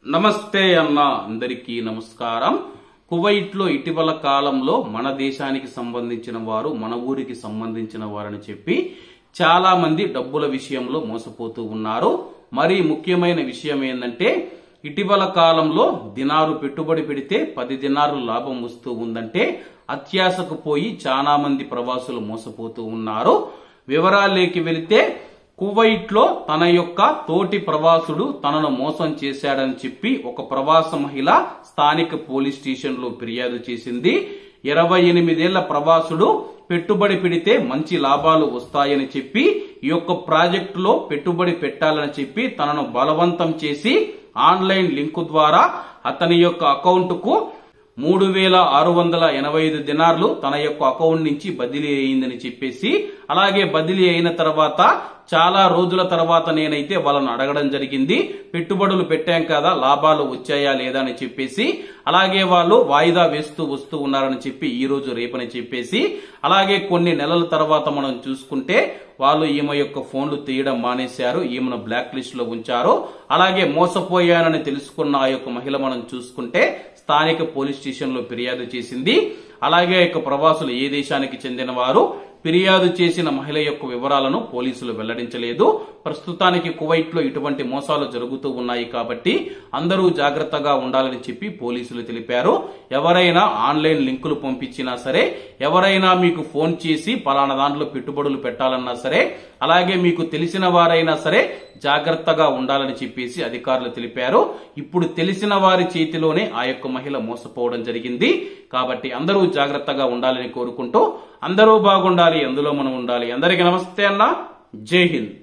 నమస్తే అన్న అందరికీ నమస్కారం. కువైట్ లో ఇటీవల కాలంలో మన దేశానికి సంబంధించిన వారు మన ఊరికి సంబంధించిన వారని చెప్పి చాలా మంది డబ్బుల విషయంలో మోసపోతూ ఉన్నారు. మరి ముఖ్యమైన విషయం ఏంటంటే ఇటీవల కాలంలో దినారు పెట్టుబడి పెడితే 10 దినారులు లాభం వస్తూ ఉందంటే అత్యాశకు పోయి చాలా మంది ప్రవాసులు మోసపోతూ ఉన్నారు. వివరాల్లోకి వెళితే కువైట్ లో తన యొక్క తోటి ప్రవాసుడు తనను మోసం చేశాడని చెప్పి ఒక ప్రవాస మహిళ స్థానిక పోలీస్ స్టేషన్ లో ఫిర్యాదు చేసింది. 28 ఏళ్ల ప్రవాసుడు పెట్టుబడి పెడితే మంచి లాభాలు వస్తాయని చెప్పి ఈ యొక్క ప్రాజెక్టులో పెట్టుబడి పెట్టాలని చెప్పి తనను బలవంతం చేసి ఆన్లైన్ లింకు ద్వారా అతని యొక్క అకౌంట్ కు 3685 దినార్లు తన యొక్క అకౌంట్ నుంచి బదిలీ అయిందని చెప్పేసి, అలాగే బదిలీ అయిన తర్వాత చాలా రోజుల తర్వాత నేనైతే వాళ్ళను అడగడం జరిగింది, పెట్టుబడులు పెట్టాం కదా లాభాలు వచ్చాయా లేదా అని చెప్పేసి. అలాగే వాళ్ళు వాయిదా వేస్తూ వస్తూ ఉన్నారని చెప్పి ఈ రోజు రేపని చెప్పేసి, అలాగే కొన్ని నెలల తర్వాత మనం చూసుకుంటే వాళ్ళు ఈమె యొక్క ఫోన్లు తీయడం మానేశారు, ఈమెను బ్లాక్ లిస్ట్ లో ఉంచారు. అలాగే మోసపోయానని తెలుసుకున్న ఆ యొక్క మహిళ మనం చూసుకుంటే స్థానిక పోలీస్ స్టేషన్ లో ఫిర్యాదు చేసింది. అలాగే యొక్క ప్రవాసులు ఏ దేశానికి చెందిన వారు ఫిర్యాదు చేసిన మహిళ యొక్క వివరాలను పోలీసులు వెల్లడించలేదు. ప్రస్తుతానికి కువైట్ లో ఇటువంటి మోసాలు జరుగుతూ ఉన్నాయి కాబట్టి అందరూ జాగ్రత్తగా ఉండాలని చెప్పి పోలీసులు తెలిపారు. ఎవరైనా ఆన్లైన్ లింకులు పంపించినా సరే, ఎవరైనా మీకు ఫోన్ చేసి పలానా దాంట్లో పెట్టుబడులు పెట్టాలన్నా సరే, అలాగే మీకు తెలిసిన వారైనా సరే జాగ్రత్తగా ఉండాలని చెప్పేసి అధికారులు తెలిపారు. ఇప్పుడు తెలిసిన వారి చేతిలోనే ఆ యొక్క మహిళ మోసపోవడం జరిగింది. కాబట్టి అందరూ జాగ్రత్తగా ఉండాలని కోరుకుంటూ అందరూ బాగుండాలి, అందులో మనం ఉండాలి. అందరికీ నమస్తే అన్న, జై హింద్.